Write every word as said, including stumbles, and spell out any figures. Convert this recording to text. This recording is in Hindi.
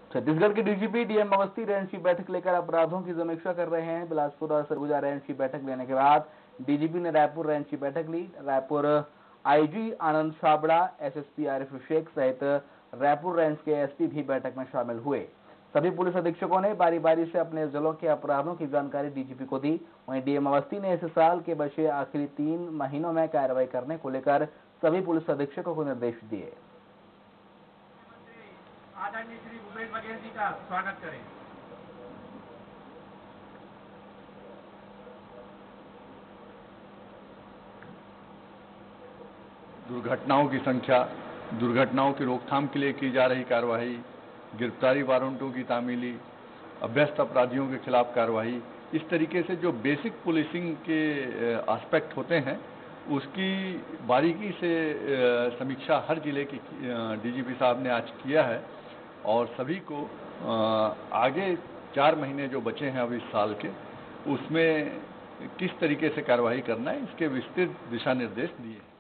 छत्तीसगढ़ के डीजीपी डीएम अवस्थी रेंज की बैठक लेकर अपराधों की समीक्षा कर रहे हैं। बिलासपुर और सरगुजा रेंज की बैठक लेने के बाद डीजीपी ने रायपुर रेंज की बैठक ली। रायपुर आईजी आनंद छाबड़ा, एसएसपी आरिफ शेख सहित रायपुर रेंज के एसपी भी बैठक में शामिल हुए। सभी पुलिस अधीक्षकों ने बारी बारी से अपने जिलों के अपराधों की जानकारी डीजीपी को दी। वहीं डीएम अवस्थी ने इस साल के बचे आखिरी तीन महीनों में कार्रवाई करने को लेकर सभी पुलिस अधीक्षकों को निर्देश दिए। आदरणीय श्री भूपेश बघेल जी का स्वागत करें। दुर्घटनाओं की संख्या, दुर्घटनाओं की रोकथाम के लिए की जा रही कार्रवाई, गिरफ्तारी वारंटों की तामीली, अभ्यस्त अपराधियों के खिलाफ कार्रवाई, इस तरीके से जो बेसिक पुलिसिंग के एस्पेक्ट होते हैं उसकी बारीकी से समीक्षा हर जिले की डीजीपी साहब ने आज किया है। और सभी को आगे चार महीने जो बचे हैं अब इस साल के, उसमें किस तरीके से कार्रवाई करना है इसके विस्तृत दिशा निर्देश दिए।